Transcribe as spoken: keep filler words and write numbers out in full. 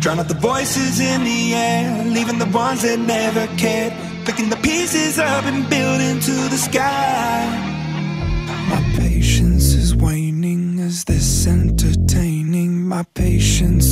Drown out the voices in the air, leaving the ones that never cared, picking the pieces up and building to the sky. My patience is waning, is this entertaining? My patience